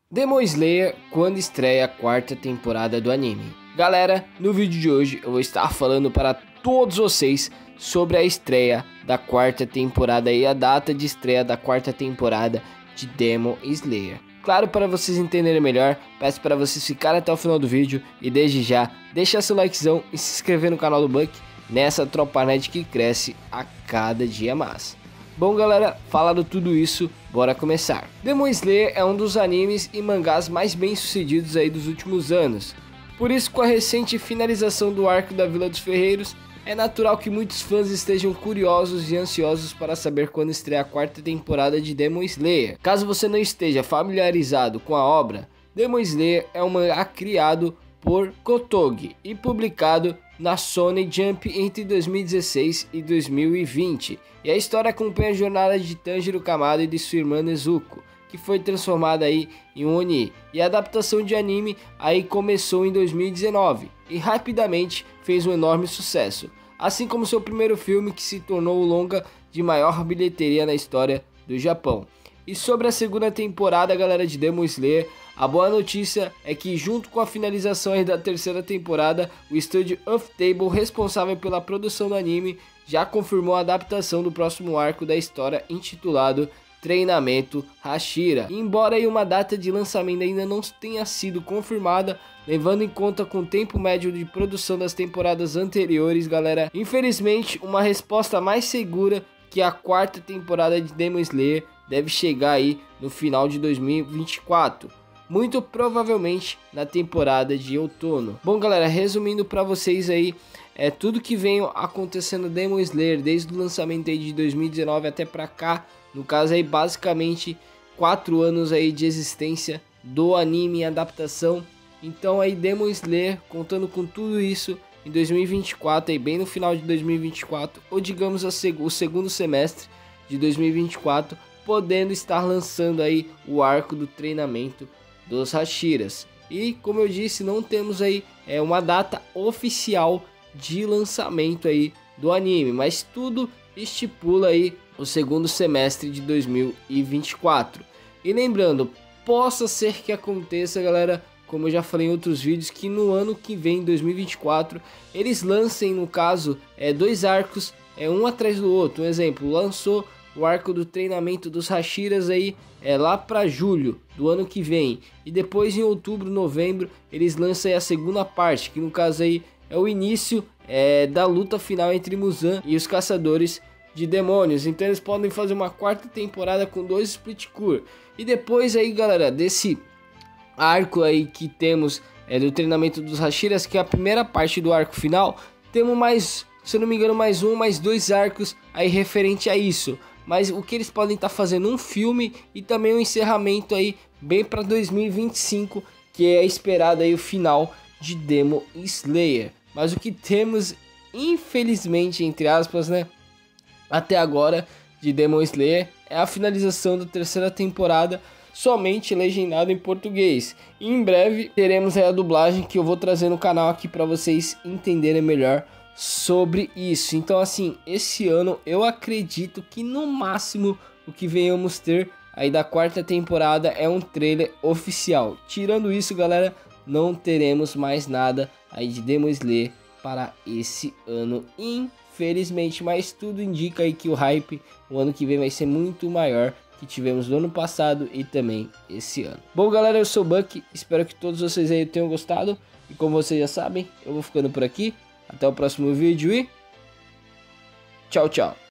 Demon Slayer quando estreia a quarta temporada do anime. Galera, no vídeo de hoje eu vou estar falando para todos vocês sobre a estreia da quarta temporada e a data de estreia da quarta temporada de Demon Slayer. Claro, para vocês entenderem melhor, peço para vocês ficarem até o final do vídeo e desde já deixar seu likezão e se inscrever no canal do Buck nessa tropa nerd que cresce a cada dia mais. Bom galera, falado tudo isso, bora começar. Demon Slayer é um dos animes e mangás mais bem sucedidos aí dos últimos anos. Por isso, com a recente finalização do arco da Vila dos Ferreiros, é natural que muitos fãs estejam curiosos e ansiosos para saber quando estreia a quarta temporada de Demon Slayer. Caso você não esteja familiarizado com a obra, Demon Slayer é um mangá criado por Kotoge e publicado na Shonen Jump entre 2016 e 2020. E a história acompanha a jornada de Tanjiro Kamado e de sua irmã Nezuko, que foi transformada aí em um Oni. E a adaptação de anime aí começou em 2019 e rapidamente fez um enorme sucesso, assim como seu primeiro filme, que se tornou o longa de maior bilheteria na história do Japão. E sobre a segunda temporada, galera, de Demon Slayer, a boa notícia é que junto com a finalização aí da terceira temporada, o estúdio Ufotable, responsável pela produção do anime, já confirmou a adaptação do próximo arco da história, intitulado Treinamento Hashira. E embora aí uma data de lançamento ainda não tenha sido confirmada, levando em conta com o tempo médio de produção das temporadas anteriores, galera, infelizmente uma resposta mais segura que a quarta temporada de Demon Slayer deve chegar aí no final de 2024. Muito provavelmente na temporada de outono. Bom galera, resumindo para vocês aí, tudo que vem acontecendo Demon Slayer desde o lançamento aí de 2019 até pra cá, no caso aí basicamente 4 anos aí de existência do anime e adaptação. Então aí Demon Slayer, contando com tudo isso, em 2024, aí bem no final de 2024, ou digamos o segundo semestre de 2024, podendo estar lançando aí o arco do treinamento dos Hashiras. E como eu disse, não temos aí uma data oficial de lançamento aí do anime, mas tudo estipula aí o segundo semestre de 2024. E lembrando, possa ser que aconteça, galera, como eu já falei em outros vídeos, que no ano que vem, 2024, eles lancem, no caso, 2 arcos, um atrás do outro. Um exemplo, lançou o arco do treinamento dos Hashiras aí lá para julho do ano que vem, e depois em outubro, novembro, eles lançam aí a segunda parte, que no caso aí é o início da luta final entre Muzan e os caçadores de demônios. Então eles podem fazer uma quarta temporada com 2 split core. E depois aí, galera, desse arco aí que temos do treinamento dos Hashiras, que é a primeira parte do arco final, temos mais, se eu não me engano, mais 2 arcos aí referente a isso. Mas o que eles podem estar fazendo, um filme e também um encerramento aí bem para 2025, que é esperado aí o final de Demon Slayer. Mas o que temos, infelizmente, entre aspas, né, até agora de Demon Slayer é a finalização da terceira temporada, somente legendado em português. E em breve teremos aí a dublagem, que eu vou trazer no canal aqui para vocês entenderem melhor sobre isso. Então assim, esse ano eu acredito que no máximo o que venhamos ter aí da quarta temporada é um trailer oficial. Tirando isso, galera, não teremos mais nada aí de Demon Slayer para esse ano, infelizmente. Mas tudo indica aí que o hype o ano que vem vai ser muito maior que tivemos no ano passado e também esse ano. Bom galera, eu sou o Buck, espero que todos vocês aí tenham gostado. E como vocês já sabem, eu vou ficando por aqui. Até o próximo vídeo e tchau, tchau.